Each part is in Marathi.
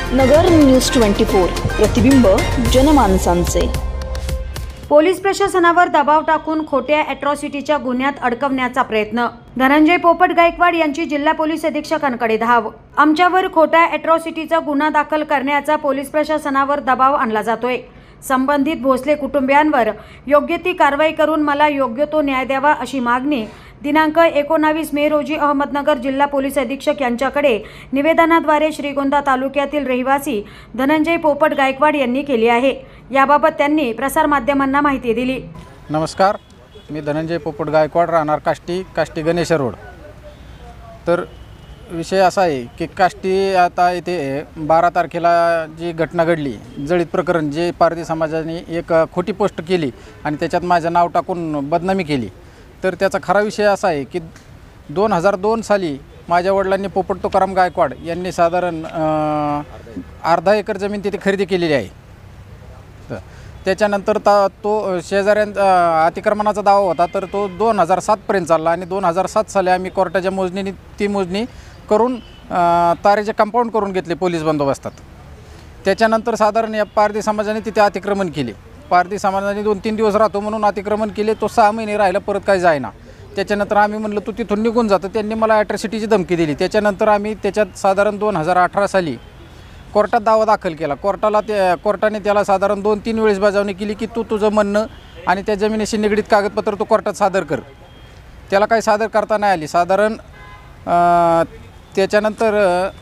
नगर न्यूज 24 प्रतिबिंब जनमानसांचे। पोलीस प्रशासनावर दबाव टाकून खोट्या अॅट्रॉसिटीच्या गुन्ह्यात अडकवण्याचा प्रयत्न। धनंजय पोपट गायकवाड यांची जिल्हा पोलीस अधीक्षकांकडे धाव। आमच्यावर खोट्या अॅट्रॉसिटीचा गुन्हा दाखल करण्याचा पोलीस प्रशासनावर दबाव आणला जातोय। संबंधित भोसले कुटुंबियांवर योग्य ती कारवाई करून मला योग्य तो न्याय द्यावा अशी मागणी दिनांक 19 मे रोजी अहमदनगर जिल्हा पोलीस अधीक्षक यांच्याकडे निवेदनाद्वारे श्रीगोंदा तालुक्यातील रहिवासी धनंजय पोपट गायकवाड यांनी केली आहे। याबाबत त्यांनी प्रसार माध्यमांना माहिती दिली। नमस्कार, मी धनंजय पोपट गायकवाड, राहणार काष्टी गणेश रोड। तर विषय असा आहे की काष्टी आता इथे 12 तारखेला जी घटना घडली, जळीत प्रकरण, जे पारधी समाजाने एक खोटी पोस्ट केली आणि त्याच्यात माझं नाव टाकून बदनामी केली। तर त्याचा खरा विषय असा आहे की 2002 साली माझ्या वडिलांनी पोपट तुकाराम गायकवाड यांनी साधारण अर्धा एकर जमीन तिथे खरेदी केलेली आहे। तर त्याच्यानंतर तो शेजाऱ्यांचा अतिक्रमणाचा दावा होता, तर तो 2007 पर्यंत चालला आणि 2007 साली आम्ही कोर्टाच्या मोजणीने ती मोजणी करून तारेचे कंपाऊंड करून घेतले पोलीस बंदोबस्तात। त्याच्यानंतर साधारण या पारधी समाजाने तिथे अतिक्रमण केले। पारधी समाजाने 2-3 दिवस राहतो म्हणून अतिक्रमण केले, तो 6 महिने राहिला, परत काय जायना। त्याच्यानंतर आम्ही म्हणलं तू तिथून निघून जातं, त्यांनी मला ॲट्रॉसिटीची धमकी दिली। त्याच्यानंतर आम्ही त्याच्यात साधारण 2018 साली कोर्टात दावा दाखल केला। कोर्टाने त्याला साधारण 2-3 वेळेस बजावणी केली की तू तुझं म्हणणं आणि त्या जमिनीशी निगडीत कागदपत्र तू कोर्टात सादर कर। त्याला काही सादर करता नाही आली। साधारण त्याच्यानंतर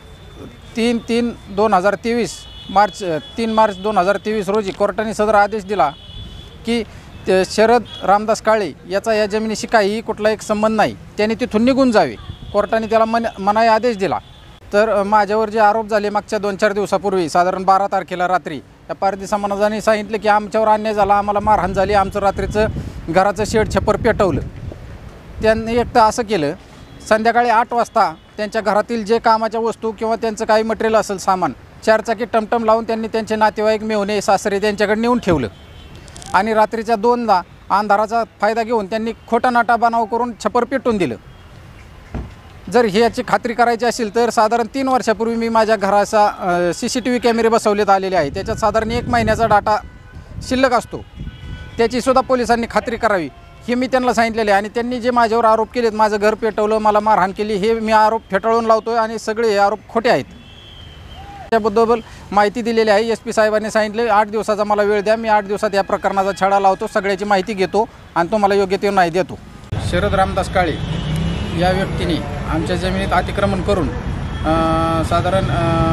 3 मार्च 2023 रोजी कोर्टाने सदर आदेश दिला की शरद रामदास काळे याचा या जमिनीशी काहीही कुठलाही संबंध नाही, त्याने तिथून निघून जावे। कोर्टाने त्याला मनाई आदेश दिला। तर माझ्यावर जे आरोप झाले मागच्या 2-4 दिवसापूर्वी साधारण 12 तारखेला रात्री या पारधी समाजाने सांगितलं की आमच्यावर अन्याय झाला, आम्हाला मारहाण झाली, आमचं रात्रीचं घराचं शेड छप्पर पेटवलं। त्यांनी एक तर असं केलं, संध्याकाळी 8 वाजता त्यांच्या घरातील जे कामाच्या वस्तू किंवा त्यांचं काही मटेरियल असेल सामान 4 चाकी टमटम लावून त्यांनी त्यांचे नातेवाईक मेहुणे सासरे त्यांच्याकडे नेऊन ठेवलं आणि रात्रीच्या 2दा अंधाराचा फायदा घेऊन त्यांनी खोटा नाटा बनाव करून छप्पर पेटून दिलं। जर ह्याची खात्री करायची असेल तर साधारण 3 वर्षापूर्वी मी माझ्या घराचा CCTV कॅमेरे बसवण्यात आलेले आहे, त्याच्यात साधारण 1 महिन्याचा डाटा शिल्लक असतो, त्याचीसुद्धा पोलिसांनी खात्री करावी हे मी त्यांना सांगितलेले आहे। आणि त्यांनी जे माझ्यावर आरोप केलेत, माझं घर पेटवलं, मला मारहाण केली, हे मी आरोप फेटाळून लावतोय आणि सगळे हे आरोप खोटे आहेत। त्याबद्दल माहिती दिलेली आहे। SP साहेबांनी सांगितले 8 दिवसाचा मला वेळ द्या, मी 8 दिवसात या प्रकरणाचा छडा लावतो, सगळ्याची माहिती घेतो आणि तुम्हाला योग्य ते न्याय देतो। शरद रामदास काळे या व्यक्तीने आमच्या जमिनीत अतिक्रमण करून साधारण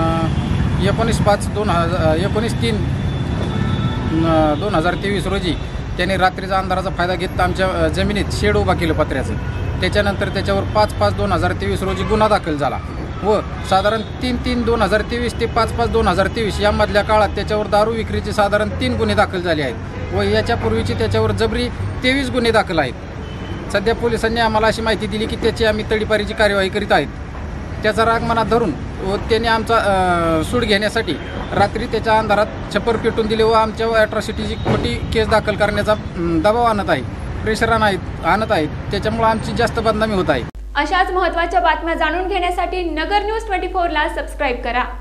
19/3/2023 रोजी त्यांनी रात्रीचा अंधाराचा फायदा घेत आमच्या जमिनीत शेड उभा केलं पत्र्याचं। त्याच्यानंतर त्याच्यावर 5/5/2023 रोजी गुन्हा दाखल झाला व साधारण 3/3/2023 ते 5/5/2023 यामधल्या काळात त्याच्यावर दारू विक्रीचे साधारण 3 गुन्हे दाखल झाले आहेत व याच्यापूर्वीची त्याच्यावर जबरी 23 गुन्हे दाखल आहेत। सध्या पोलिसांनी आम्हाला अशी माहिती दिली की त्याची आम्ही तडीपारीची कार्यवाही करीत आहेत। त्याचा राग मनात धरून व त्याने आमचा सूड घेण्यासाठी रात्री त्याच्या अंधारात छप्पर पेटून दिले व आमच्या ॲट्रॉसिटीची खोटी केस दाखल करण्याचा दबाव आणत आहे, प्रेशर आणत आहेत। त्याच्यामुळे आमची जास्त बदनामी होत आहे। अशाच महत्त्वाच्या बातम्या जाणून घेण्यासाठी नगर न्यूज 24 ला सबस्क्राईब करा।